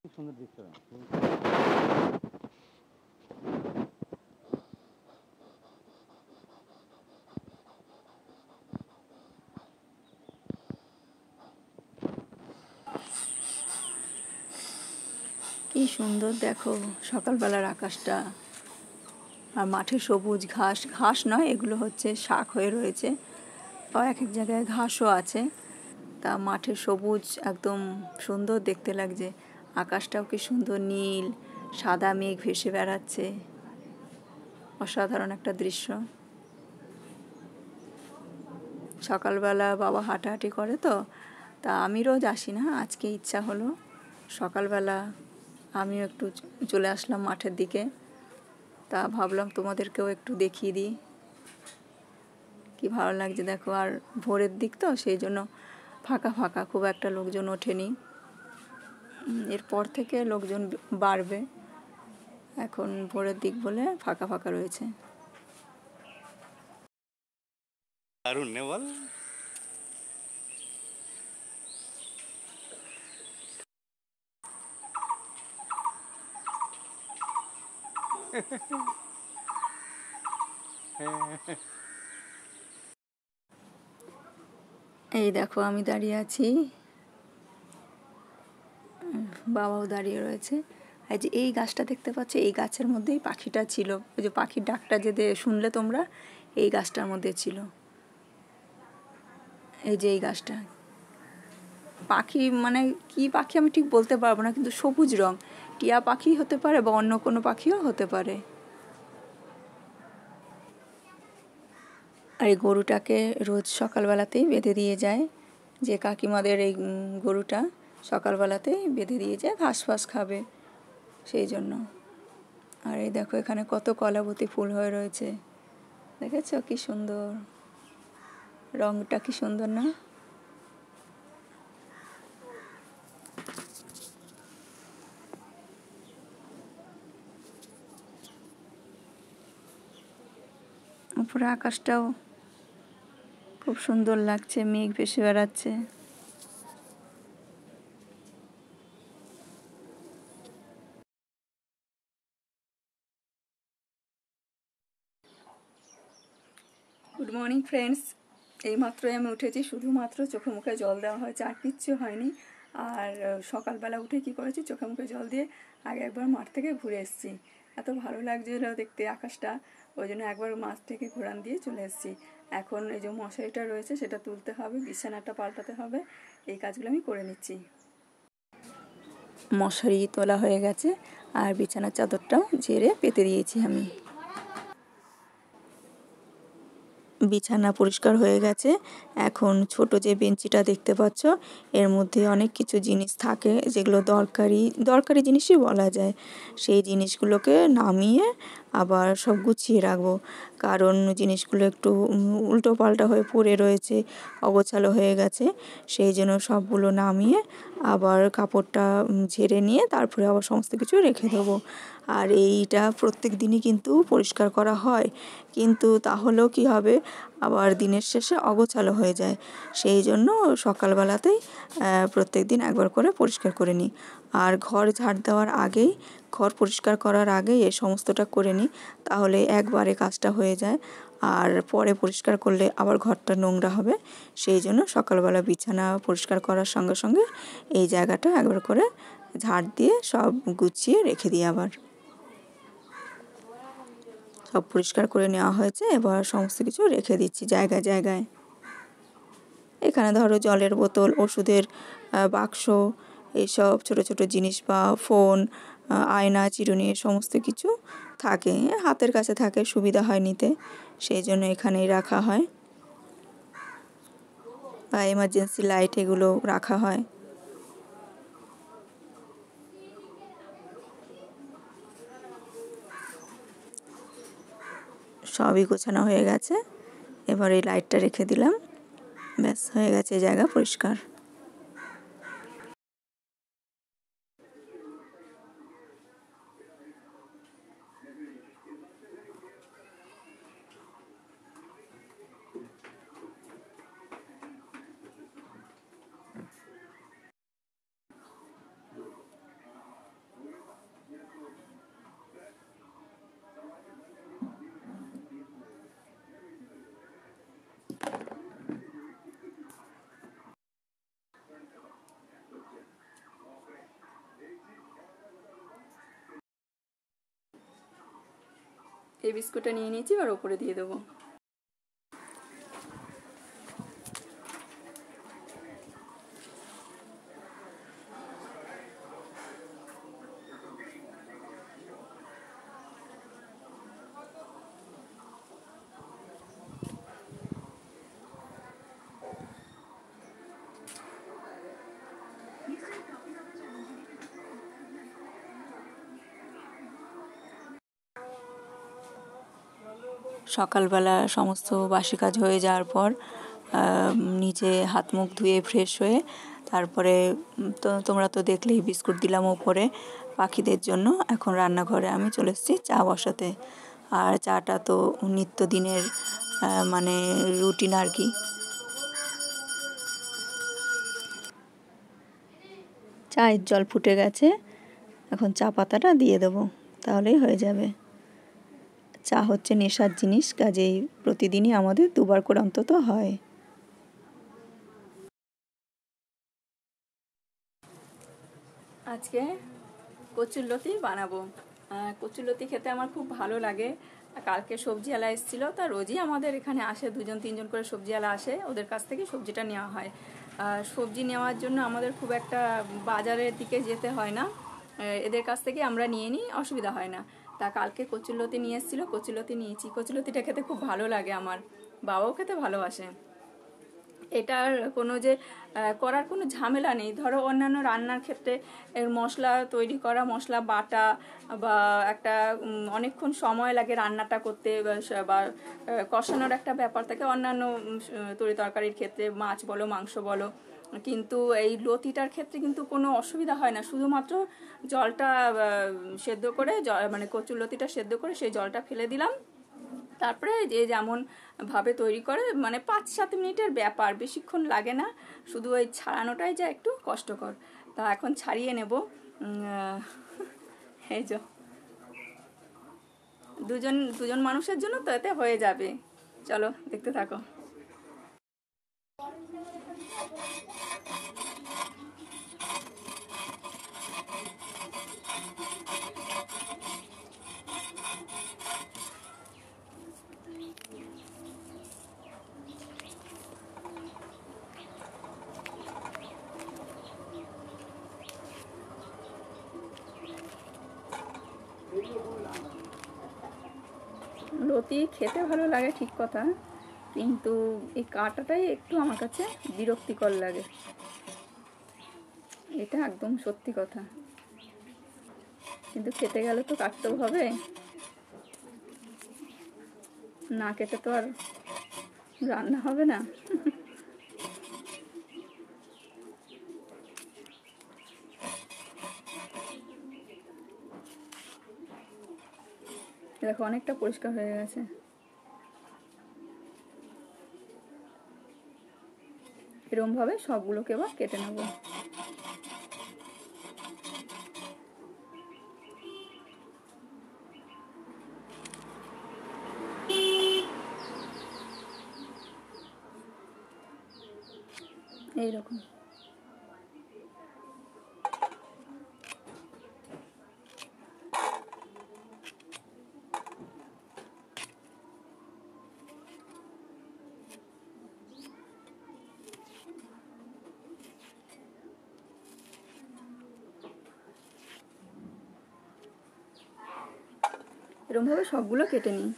সুন্দর দৃশ্য। কি সুন্দর দেখো সকালবেলার আকাশটা, আর মাঠে সবুজ ঘাস, ঘাস নয় এগুলো হচ্ছে শাক হয়ে রয়েছে, বা এক এক জায়গায় ঘাসও আছে। তা মাঠে সবুজ একদম সুন্দর দেখতে লাগছে। আকাশটাও কি সুন্দর নীল, সাদা মেঘ ভেসে বেড়াচ্ছে, অসাধারণ একটা দৃশ্য। সকালবেলা বাবা হাঁটাহাঁটি করে তো, তা আমি রোজ আসি না, আজকে ইচ্ছা হলো সকালবেলা আমিও একটু চলে আসলাম মাঠের দিকে। তা ভাবলাম তোমাদেরকেও একটু দেখিয়ে দিই, কি ভালো লাগছে দেখো। আর ভোরের দিক তো, সেই জন্য ফাঁকা ফাঁকা, খুব একটা লোকজন ওঠেনি। এরপর থেকে লোকজন বাড়বে, এখন ভোরের দিক বলে ফাঁকা ফাঁকা রয়েছে। দারুণ নে বল। এই দেখো আমি দাঁড়িয়ে আছি, বাবাও দাঁড়িয়ে রয়েছে। এই যে এই গাছটা দেখতে পাচ্ছ, এই গাছের মধ্যেই পাখিটা ছিল। ওই যে পাখির ডাকটা যে শুনলে তোমরা, এই গাছটার মধ্যে ছিল। এই যে এই গাছটা, পাখি মানে কি পাখি আমি ঠিক বলতে পারবো না, কিন্তু সবুজ রং, টিয়া পাখি হতে পারে বা অন্য কোনো পাখিও হতে পারে। আর এই গরুটাকে রোজ সকালবেলাতেই বেঁধে দিয়ে যায়, যে কাকিমাদের এই গরুটা সকালবেলাতেই বেঁধে দিয়ে যায়, ঘাস ফাস খাবে সেই জন্য। আর এই দেখো এখানে কত কলাবতী ফুল হয়ে রয়েছে, দেখেছ কি সুন্দর, রংটা কি সুন্দর না? উপরে আকাশটাও খুব সুন্দর লাগছে, মেঘ ভেসে বেড়াচ্ছে। গুড মর্নিং ফ্রেন্ডস, এইমাত্রই আমি উঠেছি, শুধুমাত্র চোখে মুখে জল দেওয়া হয়েছে, আর কিচ্ছু হয়নি। আর সকালবেলা উঠে কি করেছি, চোখে মুখে জল দিয়ে আগে একবার মাঠ থেকে ঘুরে এসেছি। এত ভালো লাগছিল দেখতে আকাশটা, ওই জন্য একবার মাঠ থেকে ঘোরান দিয়ে চলে এসেছি। এখন এই যে মশারিটা রয়েছে সেটা তুলতে হবে, বিছানাটা পাল্টাতে হবে, এই কাজগুলো আমি করে নিচ্ছি। মশারি তোলা হয়ে গেছে, আর বিছানার চাদরটাও ঝেড়ে পেতে দিয়েছি আমি। বিছানা পরিষ্কার হয়ে গেছে। এখন ছোট যে বেঞ্চিটা দেখতে পাচ্ছ, এর মধ্যে অনেক কিছু জিনিস থাকে যেগুলো দরকারি জিনিসই বলা যায়। সেই জিনিসগুলোকে নামিয়ে আবার সব গুছিয়ে রাখবো, কারণ জিনিসগুলো একটু উল্টো পাল্টা হয়ে পড়ে রয়েছে, অগোছালো হয়ে গেছে। সেই জন্য সবগুলো নামিয়ে আবার কাপড়টা ঝেড়ে নিয়ে তারপরে আবার সমস্ত কিছু রেখে দেবো। আর এইটা প্রত্যেক দিনই কিন্তু পরিষ্কার করা হয়, কিন্তু তাহলেও কি হবে, আবার দিনের শেষে অগোছালো হয়ে যায়। সেই জন্য সকালবেলাতেই প্রত্যেক দিন একবার করে পরিষ্কার করে নিই। আর ঘর ঝাড় দেওয়ার আগেই, ঘর পরিষ্কার করার আগেই এই সমস্তটা করে নিই, তাহলে একবারে কাজটা হয়ে যায়। আর পরে পরিষ্কার করলে আবার ঘরটা নোংরা হবে। সেই জন্য সকালবেলা বিছানা পরিষ্কার করার সঙ্গে সঙ্গে এই জায়গাটা একবার করে ঝাড় দিয়ে সব গুছিয়ে রেখে দিই। আবার সব পরিষ্কার করে নেওয়া হয়েছে, এবার সমস্ত কিছু রেখে দিচ্ছি জায়গায় জায়গায়। এখানে ধরো জলের বোতল, ওষুধের বাক্স, এইসব ছোট ছোট জিনিস বা ফোন, আয়না, চিরুনি, সমস্ত কিছু থাকে, হাতের কাছে থাকে, সুবিধা হয় নিতে, সেই জন্য এখানেই রাখা হয়। বা এমার্জেন্সি লাইট এগুলো রাখা হয়। সবই গোছানো হয়ে গেছে, এবার এই লাইটটা রেখে দিলাম, ব্যাস হয়ে গেছে জায়গা পরিষ্কার। এই বিস্কুটটা নিয়ে নিয়েছি আর ওপরে দিয়ে দেবো। সকালবেলা সমস্ত বাসি কাজ হয়ে যাওয়ার পর নিচে হাত মুখ ধুয়ে ফ্রেশ হয়ে তারপরে তো তোমরা তো দেখলেই বিস্কুট দিলাম ওপরে পাখিদের জন্য। এখন রান্নাঘরে আমি চলে এসেছি চা বসাতে। আর চাটা তো নিত্যদিনের মানে রুটিন আর কি। চায়ের জল ফুটে গেছে, এখন চা পাতাটা দিয়ে দেবো, তাহলেই হয়ে যাবে। চা হচ্ছে নেশার জিনিস, কাজেই প্রতিদিনই আমাদের দুবার করে অন্তত হয়। আজকে কচুরলতি বানাবো। কচুরলতি খেতে আমার খুব ভালো লাগে। কালকে সবজিওয়ালা এসেছিলো, তা রোজই আমাদের এখানে আসে 2-3 করে সবজিওয়ালা আসে, ওদের কাছ থেকে সবজিটা নেওয়া হয়। সবজি নেওয়ার জন্য আমাদের খুব একটা বাজারের দিকে যেতে হয় না, এদের কাছ থেকে আমরা নিয়ে নিই, অসুবিধা হয় না। তা কালকে কচুরলতি নিয়ে এসেছিলো, কচুরলতি নিয়েছি। কচুরলতিটা খেতে খুব ভালো লাগে, আমার বাবাও খেতে ভালোবাসে। এটার কোনো যে করার কোনো ঝামেলা নেই। ধরো অন্যান্য রান্নার ক্ষেত্রে এর মশলা তৈরি করা, মশলা বাটা বা একটা অনেকক্ষণ সময় লাগে রান্নাটা করতে, বা কষানোর একটা ব্যাপার থাকে অন্যান্য তরি তরকারির ক্ষেত্রে, মাছ বলো মাংস বলো। কিন্তু এই লতিটার ক্ষেত্রে কিন্তু কোনো অসুবিধা হয় না। শুধুমাত্র জলটা সেদ্ধ করে, মানে কচুর লতিটা সেদ্ধ করে সেই জলটা ফেলে দিলাম, তারপরে যে যেমন ভাবে তৈরি করে, মানে 5-7 মিনিটের ব্যাপার, বেশিক্ষণ লাগে না। শুধু ওই ছাড়ানোটাই যা একটু কষ্টকর। তা এখন ছাড়িয়ে নেব। এই যে দুজন মানুষের জন্য তো এতে হয়ে যাবে। চলো দেখতে থাকো। লতি খেতে ভালো লাগে ঠিক কথা, কিন্তু এই কাটাটাই একটু আমার কাছে বিরক্তিকর লাগে, এটা একদম সত্যি কথা। কিন্তু খেতে গেলে তো কাটতেও হবে, না কেটে তো আর রান্না হবে না। দেখো অনেকটা পরিষ্কার হয়ে গেছে। এরকম ভাবে সবগুলোকে এবার কেটে নেব। এইরকম এরকমভাবে সবগুলো কেটে নিই।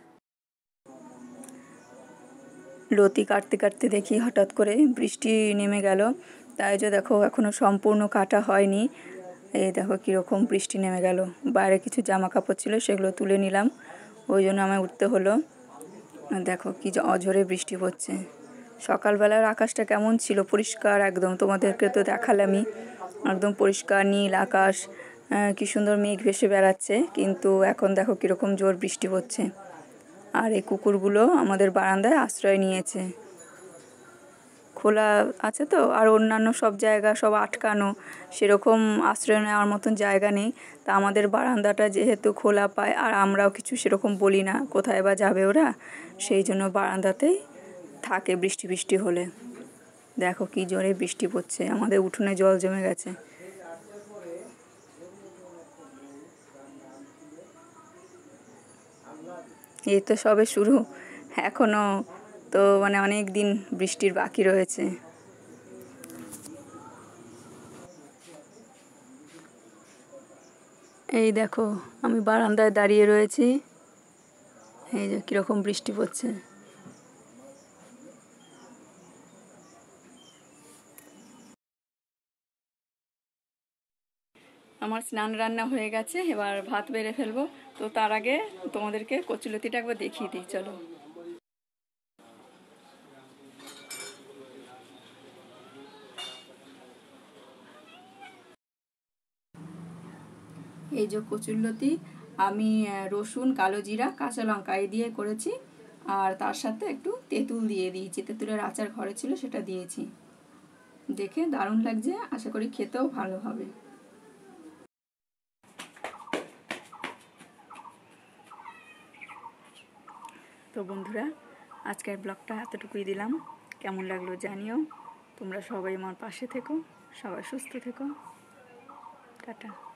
লতি কাটতে কাটতে দেখি হঠাৎ করে বৃষ্টি নেমে গেল, তাই যে দেখো এখনও সম্পূর্ণ কাটা হয়নি। এই দেখো কীরকম বৃষ্টি নেমে গেল। বাইরে কিছু জামা কাপড় ছিল, সেগুলো তুলে নিলাম, ওই জন্য আমায় উঠতে হলো। দেখো কি অঝরে বৃষ্টি পড়ছে। সকালবেলার আকাশটা কেমন ছিল, পরিষ্কার একদম, তোমাদেরকে তো দেখালামই, একদম পরিষ্কার নীল আকাশ, কি সুন্দর মেঘ ভেসে বেড়াচ্ছে। কিন্তু এখন দেখো কীরকম জোর বৃষ্টি পড়ছে। আর এই কুকুরগুলো আমাদের বারান্দায় আশ্রয় নিয়েছে। খোলা আছে তো, আর অন্যান্য সব জায়গা সব আটকানো, সেরকম আশ্রয় নেওয়ার মতন জায়গা নেই। তা আমাদের বারান্দাটা যেহেতু খোলা পায়, আর আমরাও কিছু সেরকম বলি না, কোথায় বা যাবে ওরা, সেই জন্য বারান্দাতেই থাকে বৃষ্টি বৃষ্টি হলে। দেখো কি জোরে বৃষ্টি পড়ছে, আমাদের উঠোনে জল জমে গেছে। এই তো সবে শুরু, এখনো তো মানে অনেক দিন বৃষ্টির বাকি রয়েছে। এই দেখো আমি বারান্দায় দাঁড়িয়ে রয়েছি, এই যে কীরকম বৃষ্টি পড়ছে। আমার স্নান রান্না হয়ে গেছে, এবার ভাত বেড়ে ফেলবো। তো তার আগে তোমাদেরকে কচুলতিটা একবার দেখিয়ে দিই, চলো। এই যে কচুরলতি, আমি রসুন, কালো জিরা, কাঁচা লঙ্কা এই দিয়ে করেছি, আর তার সাথে একটু তেঁতুল দিয়ে দিয়েছি, তেঁতুলের আচার ঘরে ছিল সেটা দিয়েছি। দেখে দারুণ লাগছে, আশা করি খেতেও ভালো হবে। তো বন্ধুরা, আজকের ব্লগটা এতটুকুই দিলাম, কেমন লাগলো জানিও। তোমরা সবাই আমার পাশে থেকো, সবাই সুস্থ থেকো, টাটা।